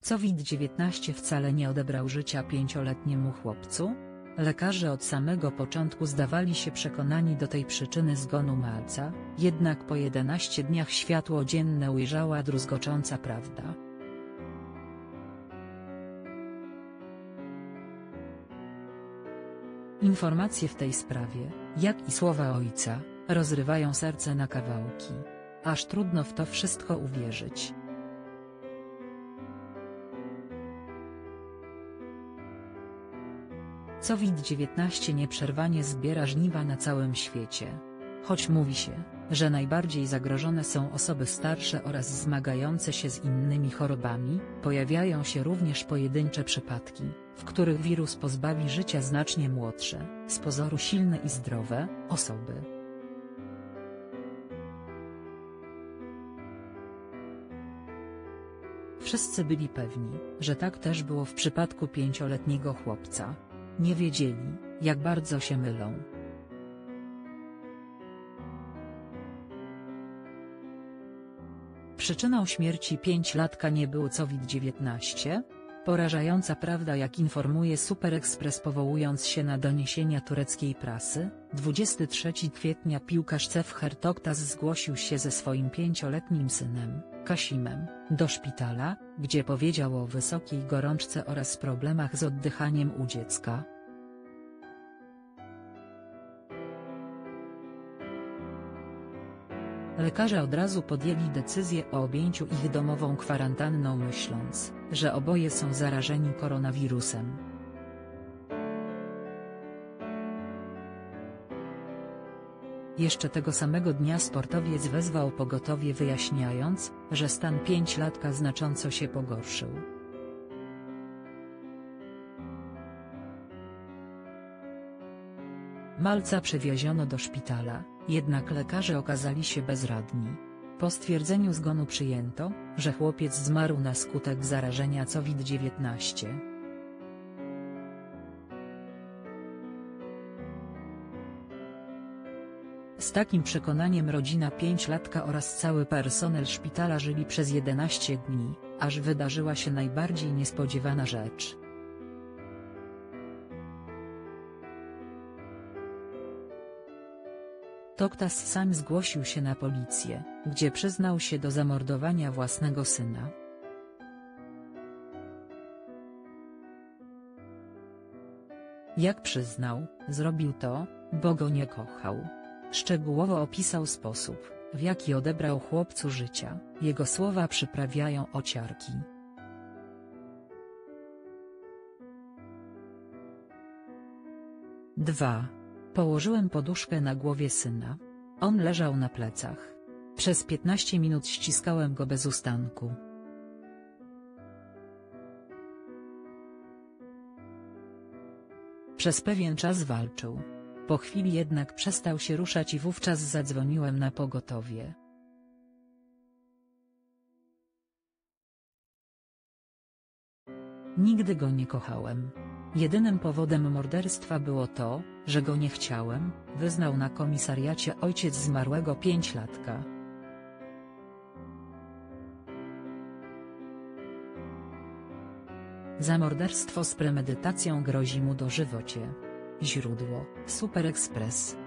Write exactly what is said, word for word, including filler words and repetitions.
COVID dziewiętnaście wcale nie odebrał życia pięcioletniemu chłopcu. Lekarze od samego początku zdawali się przekonani do tej przyczyny zgonu malca, jednak po jedenastu dniach światło dzienne ujrzała druzgocząca prawda. Informacje w tej sprawie, jak i słowa ojca, rozrywają serce na kawałki. Aż trudno w to wszystko uwierzyć. COVID dziewiętnaście nieprzerwanie zbiera żniwa na całym świecie. Choć mówi się, że najbardziej zagrożone są osoby starsze oraz zmagające się z innymi chorobami, pojawiają się również pojedyncze przypadki, w których wirus pozbawi życia znacznie młodsze, z pozoru silne i zdrowe, osoby. Wszyscy byli pewni, że tak też było w przypadku pięcioletniego chłopca. Nie wiedzieli, jak bardzo się mylą. Przyczyną śmierci pięciolatka nie był COVID dziewiętnaście? Porażająca prawda, jak informuje Super Express, powołując się na doniesienia tureckiej prasy. dwudziestego trzeciego kwietnia piłkarz Sefer Toktas zgłosił się ze swoim pięcioletnim synem, Kasimem, do szpitala, gdzie powiedział o wysokiej gorączce oraz problemach z oddychaniem u dziecka. Lekarze od razu podjęli decyzję o objęciu ich domową kwarantanną, myśląc, że oboje są zarażeni koronawirusem. Jeszcze tego samego dnia sportowiec wezwał pogotowie, wyjaśniając, że stan pięciolatka znacząco się pogorszył. Malca przewieziono do szpitala, jednak lekarze okazali się bezradni. Po stwierdzeniu zgonu przyjęto, że chłopiec zmarł na skutek zarażenia COVID dziewiętnaście. Z takim przekonaniem rodzina pięciolatka oraz cały personel szpitala żyli przez jedenaście dni, aż wydarzyła się najbardziej niespodziewana rzecz. Toktas sam zgłosił się na policję, gdzie przyznał się do zamordowania własnego syna. Jak przyznał, zrobił to, bo go nie kochał. Szczegółowo opisał sposób, w jaki odebrał chłopcu życia. Jego słowa przyprawiają o ciarki. dwa. Położyłem poduszkę na głowie syna. On leżał na plecach. Przez piętnaście minut ściskałem go bez ustanku. Przez pewien czas walczył. Po chwili jednak przestał się ruszać i wówczas zadzwoniłem na pogotowie. Nigdy go nie kochałem. Jedynym powodem morderstwa było to, że go nie chciałem, wyznał na komisariacie ojciec zmarłego pięciolatka. Za morderstwo z premedytacją grozi mu dożywocie. Źródło: Super Express.